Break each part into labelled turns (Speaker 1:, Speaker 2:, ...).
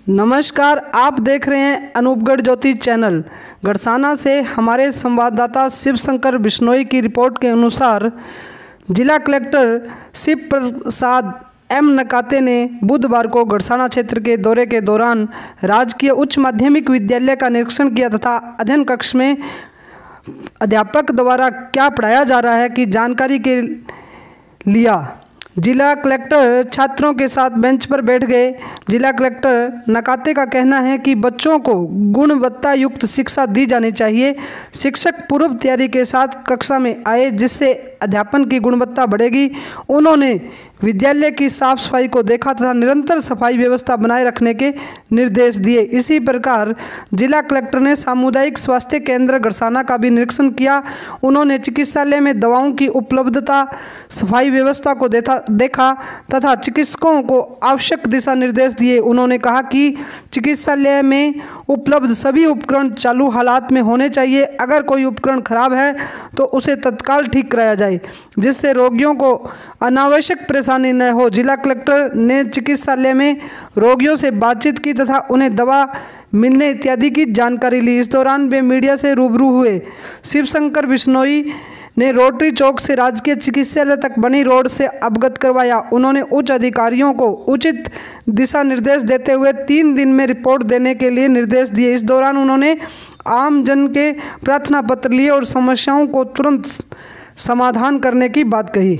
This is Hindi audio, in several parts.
Speaker 1: नमस्कार, आप देख रहे हैं अनूपगढ़ ज्योति चैनल। गड़साना से हमारे संवाददाता शिव शंकर बिश्नोई की रिपोर्ट के अनुसार जिला कलेक्टर शिव प्रसाद एम नकाते ने बुधवार को गड़साना क्षेत्र के दौरे के दौरान राजकीय उच्च माध्यमिक विद्यालय का निरीक्षण किया तथा अध्ययन कक्ष में अध्यापक द्वारा क्या पढ़ाया जा रहा है की जानकारी के लिया। जिला कलेक्टर छात्रों के साथ बेंच पर बैठ गए। जिला कलेक्टर नकाते का कहना है कि बच्चों को गुणवत्ता युक्त शिक्षा दी जानी चाहिए। शिक्षक पूर्व तैयारी के साथ कक्षा में आए जिससे अध्यापन की गुणवत्ता बढ़ेगी। उन्होंने विद्यालय की साफ सफाई को देखा तथा निरंतर सफाई व्यवस्था बनाए रखने के निर्देश दिए। इसी प्रकार जिला कलेक्टर ने सामुदायिक स्वास्थ्य केंद्र गड़साना का भी निरीक्षण किया। उन्होंने चिकित्सालय में दवाओं की उपलब्धता, सफाई व्यवस्था को देखा तथा चिकित्सकों को आवश्यक दिशा निर्देश दिए। उन्होंने कहा कि चिकित्सालय में उपलब्ध सभी उपकरण चालू हालात में होने चाहिए। अगर कोई उपकरण खराब है तो उसे तत्काल ठीक कराया जाए जिससे रोगियों को अनावश्यक परेशानी न हो। जिला कलेक्टर ने चिकित्सालय में रोगियों से बातचीत की तथा उन्हें दवा मिलने इत्यादि की जानकारी ली। इस दौरान वे मीडिया से रूबरू हुए। शिव शंकर बिश्नोई ने रोटरी चौक से राजकीय चिकित्सालय तक बनी रोड से अवगत करवाया। उन्होंने उच्च अधिकारियों को उचित दिशा निर्देश देते हुए 3 दिन में रिपोर्ट देने के लिए निर्देश दिए। इस दौरान उन्होंने आम जन के प्रार्थना पत्र लिए और समस्याओं को तुरंत समाधान करने की बात कही।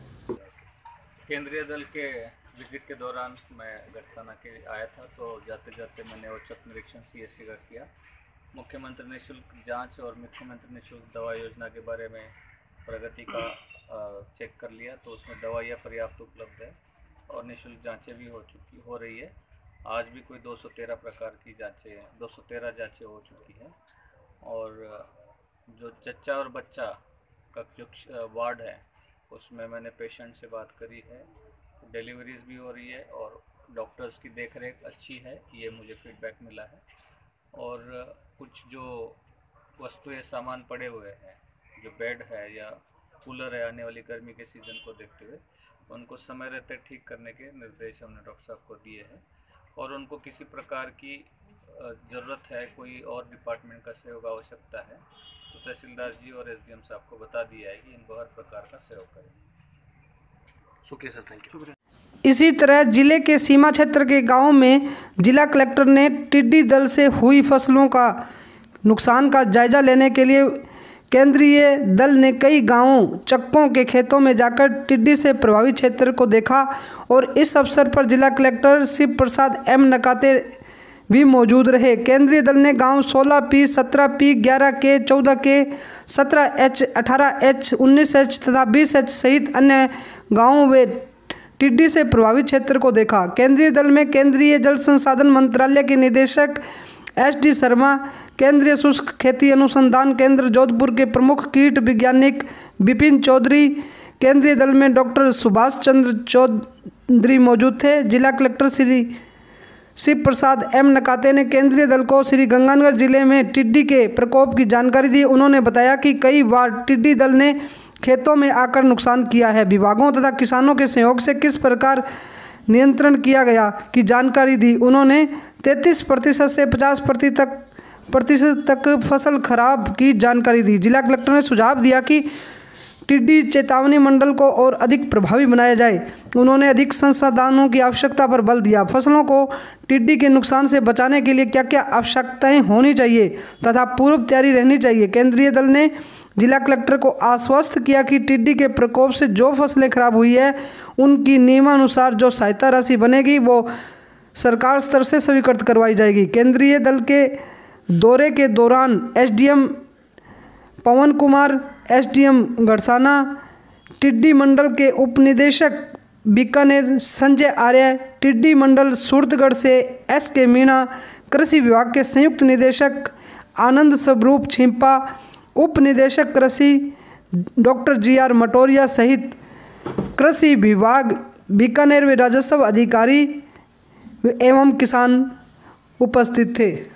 Speaker 2: केंद्रीय दल के विजिट के दौरान मैं गड़साना के आया था, तो जाते जाते मैंने औचक निरीक्षण सीएससी का किया। मुख्यमंत्री निःशुल्क जांच और मुख्यमंत्री निःशुल्क दवा योजना के बारे में प्रगति का चेक कर लिया, तो उसमें दवाइयाँ पर्याप्त उपलब्ध है और निःशुल्क जांचें भी हो रही है। आज भी कोई 213 प्रकार की जांचें 213 जांचें हो चुकी हैं। और जो जच्चा और बच्चा का जो वार्ड है उसमें मैंने पेशेंट से बात करी है। डिलीवरीज भी हो रही है और डॉक्टर्स की देखरेख अच्छी है, ये मुझे फीडबैक मिला है। और कुछ जो वस्तुएं सामान पड़े हुए हैं, जो बेड है या कूलर है, आने वाली गर्मी के सीज़न को देखते हुए उनको समय रहते ठीक करने के निर्देश हमने डॉक्टर साहब को दिए हैं। और उनको किसी प्रकार की ज़रूरत है, कोई और डिपार्टमेंट का सहयोग आवश्यकता है, तो तहसीलदार जी और एसडीएम साहब को बता दिया है कि इनको हर प्रकार का सहयोग करें।
Speaker 3: शुक्रिया सर, थैंक यू।
Speaker 1: इसी तरह जिले के सीमा क्षेत्र के गांवों में जिला कलेक्टर ने टिड्डी दल से हुई फसलों का नुकसान का जायजा लेने के लिए केंद्रीय दल ने कई गांवों चक्कों के खेतों में जाकर टिड्डी से प्रभावित क्षेत्र को देखा। और इस अवसर पर जिला कलेक्टर शिव प्रसाद एम नकाते भी मौजूद रहे। केंद्रीय दल ने गांव 16P, 17P, 11K, 14K, 17H, 18H, 19H तथा 20H सहित अन्य गांवों में टिड्डी से प्रभावित क्षेत्र को देखा। केंद्रीय दल में केंद्रीय जल संसाधन मंत्रालय के निदेशक SD शर्मा, केंद्रीय शुष्क खेती अनुसंधान केंद्र जोधपुर के प्रमुख कीट वैज्ञानिक विपिन चौधरी, केंद्रीय दल में डॉक्टर सुभाष चंद्र चौधरी मौजूद थे। जिला कलेक्टर श्री शिव प्रसाद एम नकाते ने केंद्रीय दल को श्री गंगानगर जिले में टिड्डी के प्रकोप की जानकारी दी। उन्होंने बताया कि कई बार टिड्डी दल ने खेतों में आकर नुकसान किया है। विभागों तथा किसानों के सहयोग से किस प्रकार नियंत्रण किया गया की जानकारी दी। उन्होंने 33% से 50% तक फसल खराब की जानकारी दी। जिला कलेक्टर ने सुझाव दिया कि टिड्डी चेतावनी मंडल को और अधिक प्रभावी बनाया जाए। उन्होंने अधिक संसाधनों की आवश्यकता पर बल दिया। फसलों को टिड्डी के नुकसान से बचाने के लिए क्या क्या आवश्यकताएं होनी चाहिए तथा पूर्व तैयारी रहनी चाहिए। केंद्रीय दल ने जिला कलेक्टर को आश्वस्त किया कि टिड्डी के प्रकोप से जो फसलें खराब हुई है उनकी नियमानुसार जो सहायता राशि बनेगी वो सरकार स्तर से स्वीकृत करवाई जाएगी। केंद्रीय दल के दौरे के दौरान एसडीएम पवन कुमार, एसडीएम गड़साना, टिड्डी मंडल के उप निदेशक बीकानेर संजय आर्य, टिड्डी मंडल सूरतगढ़ से SK मीणा, कृषि विभाग के संयुक्त निदेशक आनंद स्वरूप छिंपा, उप निदेशक कृषि डॉक्टर GR मटोरिया सहित कृषि विभाग बीकानेर में राजस्व अधिकारी एवं किसान उपस्थित थे।